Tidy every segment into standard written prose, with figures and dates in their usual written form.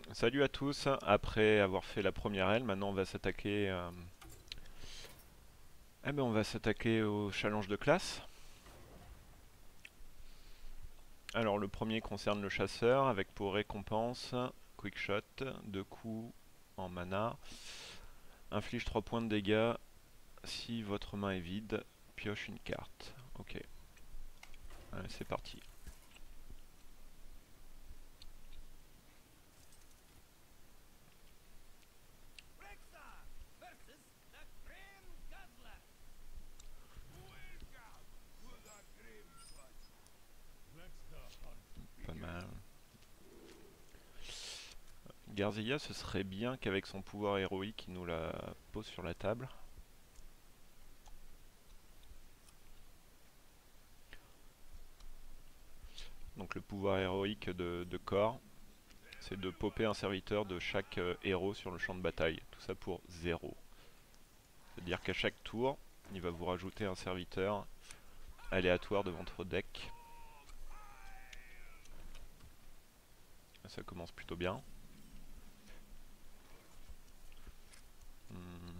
Salut à tous, après avoir fait la première aile, maintenant on va s'attaquer on va s'attaquer au challenge de classe. Alors le premier concerne le chasseur avec pour récompense quick shot, 2 coups en mana, inflige 3 points de dégâts si votre main est vide, pioche une carte. Ok, allez, c'est parti. Pas mal. Garzilla, ce serait bien qu'avec son pouvoir héroïque, il nous la pose sur la table. Donc le pouvoir héroïque de Kor, c'est de popper un serviteur de chaque héros sur le champ de bataille. Tout ça pour 0. C'est-à-dire qu'à chaque tour, il va vous rajouter un serviteur aléatoire de votre deck. Ça commence plutôt bien. Hmm.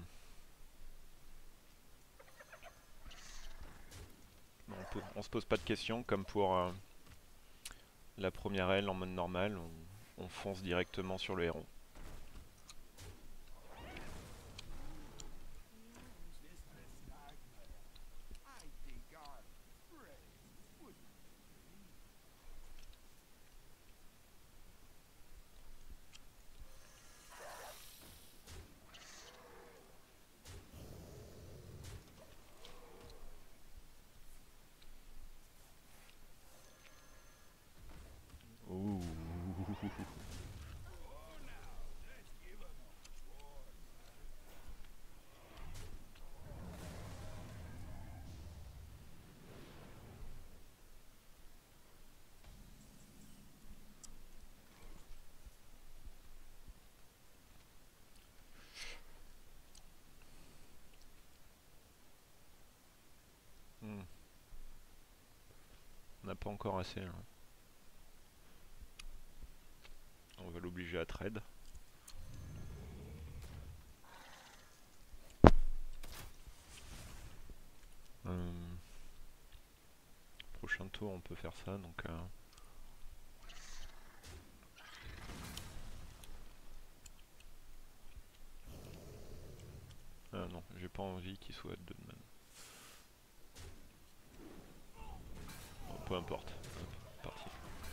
On se pose pas de questions comme pour la première aile en mode normal. On fonce directement sur le héros. Ouh. Hmm. On n'a pas encore assez là. On va l'obliger à trade. Euh, Prochain tour on peut faire ça donc ah non, j'ai pas envie qu'il soit de man. Bon, peu importe. Hop, parti.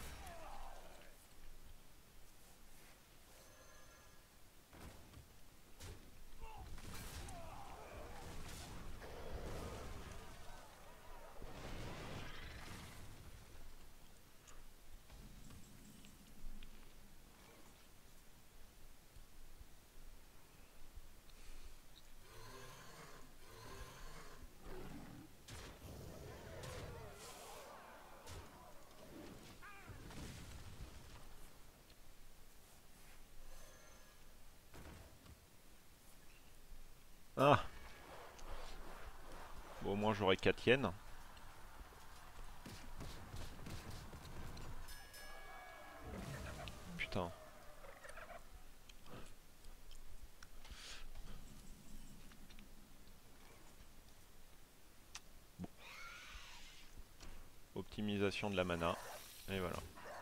Ah, bon, au moins j'aurai 4 yens. Putain. Bon. Optimisation de la mana. Et voilà.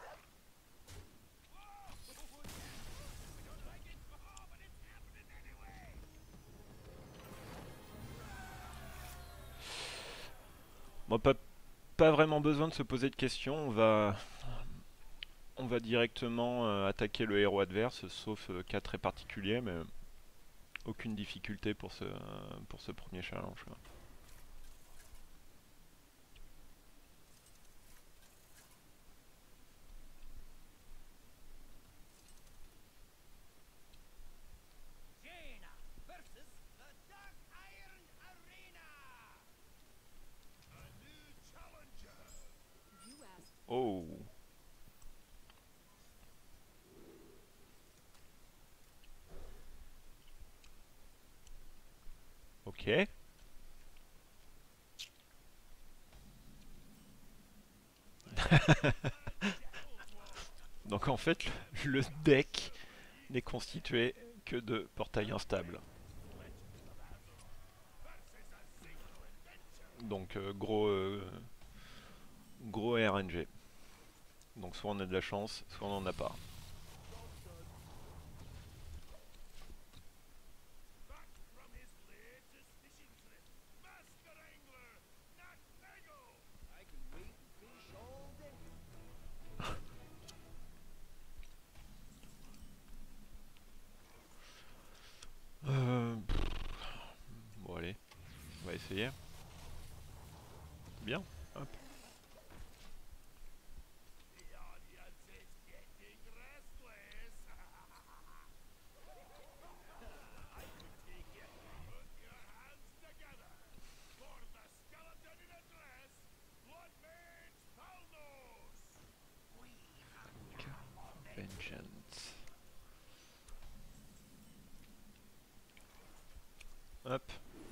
Bon, pas vraiment besoin de se poser de questions. On va directement attaquer le héros adverse, sauf cas très particulier, mais aucune difficulté pour ce premier challenge. Oh, ok. Donc en fait, le deck n'est constitué que de portails instables. Donc gros RNG. Donc soit on a de la chance, soit on n'en a pas. Bon allez, on va essayer. Bien. Hop. Vengeance. Hop.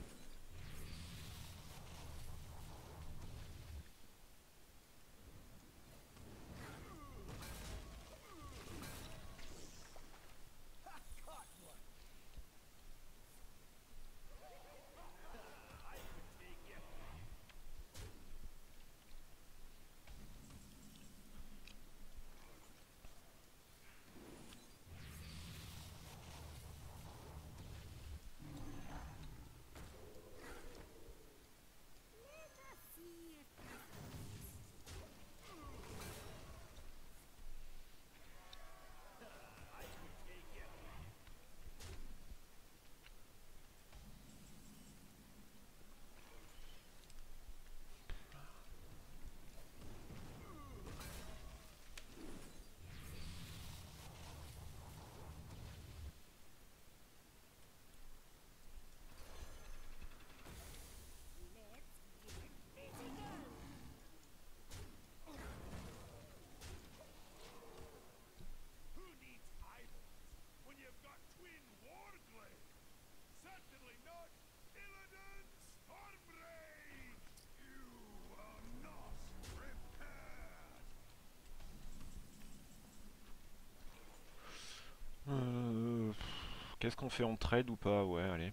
Qu'est-ce qu'on fait, en trade ou pas? Ouais, allez.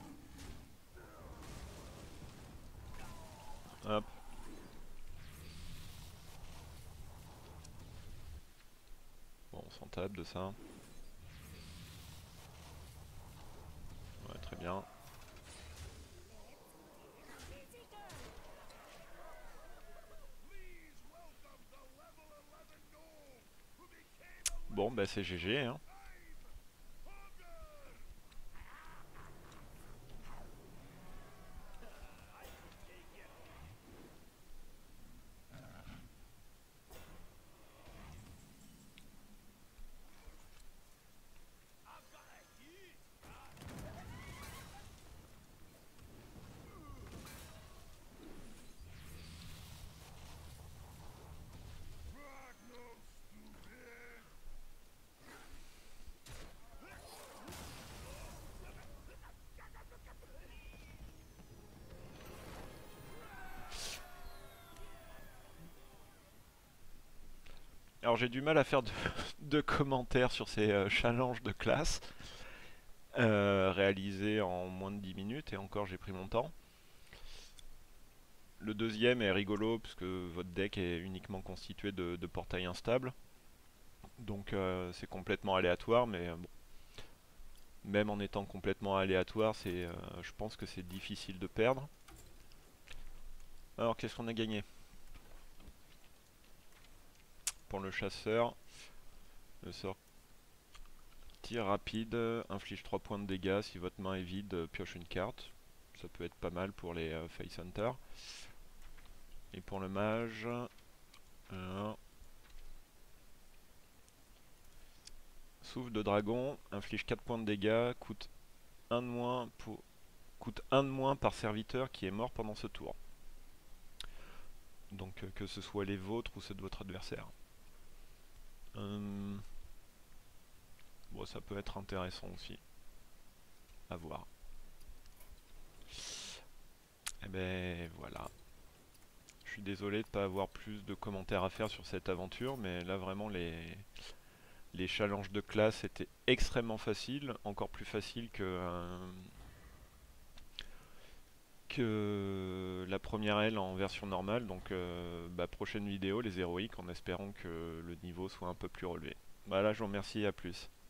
Hop. Bon, on s'en tape de ça. Ouais, très bien. Bon, bah c'est GG, hein. Alors j'ai du mal à faire de commentaires sur ces challenges de classe réalisés en moins de 10 minutes, et encore j'ai pris mon temps. Le deuxième est rigolo puisque votre deck est uniquement constitué de portails instables. Donc c'est complètement aléatoire, mais bon, même en étant complètement aléatoire, je pense que c'est difficile de perdre. Alors qu'est-ce qu'on a gagné? Pour le chasseur, le sort tir rapide, inflige 3 points de dégâts. Si votre main est vide, pioche une carte. Ça peut être pas mal pour les Face Hunter. Et pour le mage, souffle de dragon, inflige 4 points de dégâts, coûte 1 de moins par serviteur qui est mort pendant ce tour. Donc que ce soit les vôtres ou ceux de votre adversaire. Bon, ça peut être intéressant aussi. À voir. Et ben voilà. Je suis désolé de ne pas avoir plus de commentaires à faire sur cette aventure, mais là vraiment les les challenges de classe étaient extrêmement faciles, encore plus faciles que la première aile en version normale. Donc prochaine vidéo, les héroïques, en espérant que le niveau soit un peu plus relevé. Voilà, je vous remercie, à plus.